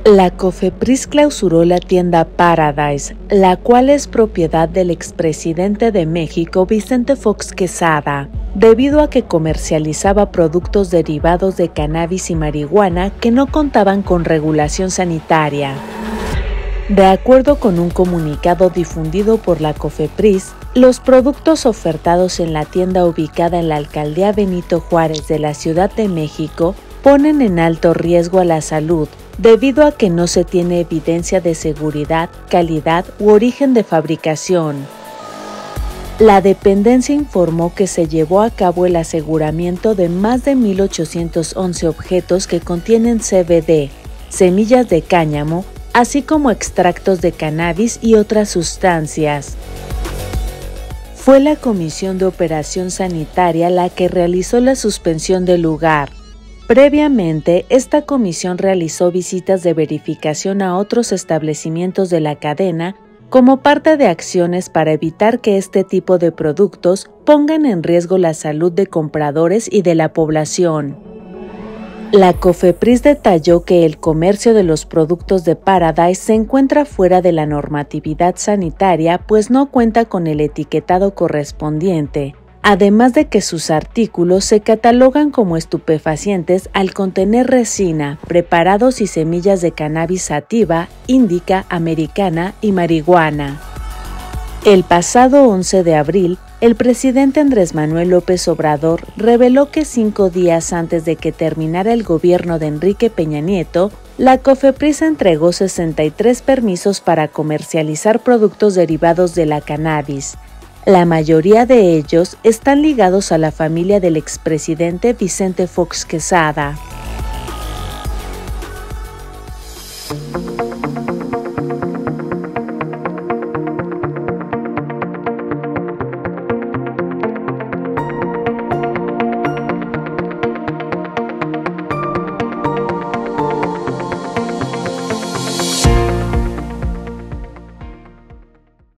La COFEPRIS clausuró la tienda Paradise, la cual es propiedad del expresidente de México, Vicente Fox Quesada, debido a que comercializaba productos derivados de cannabis y marihuana que no contaban con regulación sanitaria. De acuerdo con un comunicado difundido por la COFEPRIS, los productos ofertados en la tienda ubicada en la alcaldía Benito Juárez de la Ciudad de México ponen en alto riesgo a la salud, debido a que no se tiene evidencia de seguridad, calidad u origen de fabricación. La dependencia informó que se llevó a cabo el aseguramiento de más de 1,811 objetos que contienen CBD, semillas de cáñamo, así como extractos de cannabis y otras sustancias. Fue la Comisión de Operación Sanitaria la que realizó la suspensión del lugar. Previamente, esta comisión realizó visitas de verificación a otros establecimientos de la cadena como parte de acciones para evitar que este tipo de productos pongan en riesgo la salud de compradores y de la población. La COFEPRIS detalló que el comercio de los productos de Paradise se encuentra fuera de la normatividad sanitaria, pues no cuenta con el etiquetado correspondiente, además de que sus artículos se catalogan como estupefacientes al contener resina, preparados y semillas de cannabis sativa, índica, americana y marihuana. El pasado 11 de abril, el presidente Andrés Manuel López Obrador reveló que 5 días antes de que terminara el gobierno de Enrique Peña Nieto, la COFEPRIS entregó 63 permisos para comercializar productos derivados de la cannabis. La mayoría de ellos están ligados a la familia del expresidente Vicente Fox Quesada.